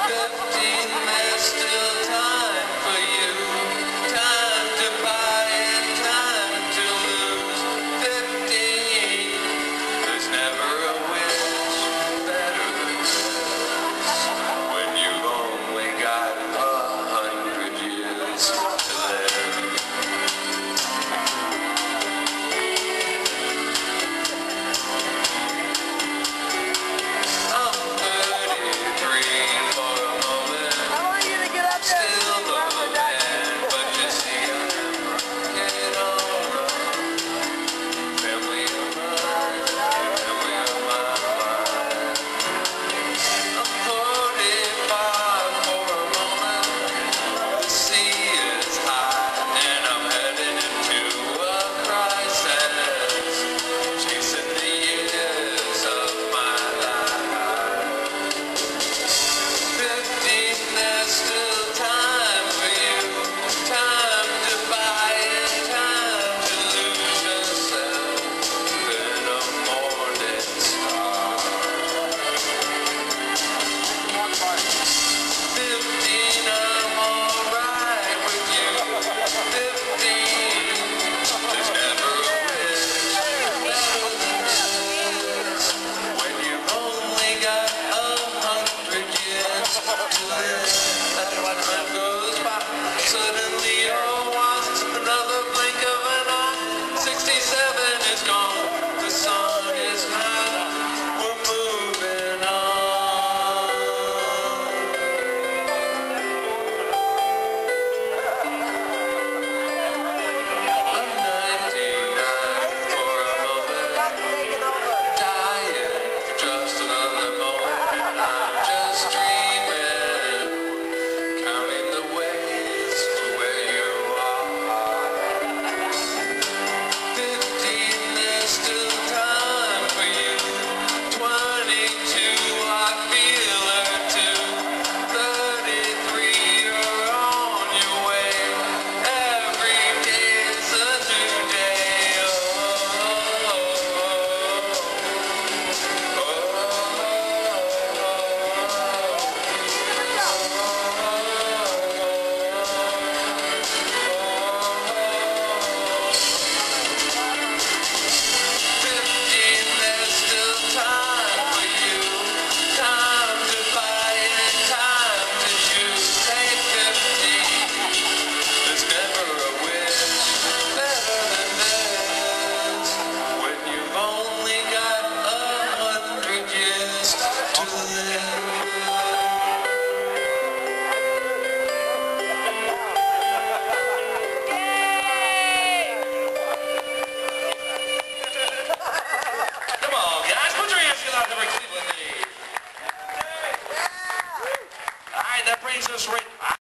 there's still time for you. Time to buy and time to lose. 15, there's never a wish better than this. When you've only got 100 years to live. Suddenly all was another blink of an eye. 67 is gone, the sun is high, we're moving on. I'm 99 for a moment, dying for just another moment. I'm just dreaming, counting the ways to where you are. 15, there's still time for you. 22, I feel her too. 33, you're on your way. Every day's a new day. Oh, oh, there's still time for you. Time to buy and time to choose. Take 15. There's never a wish better than this. When you've only got 100 years to live. Come on, guys, put your hands together for Cleveland. All right, that brings us right.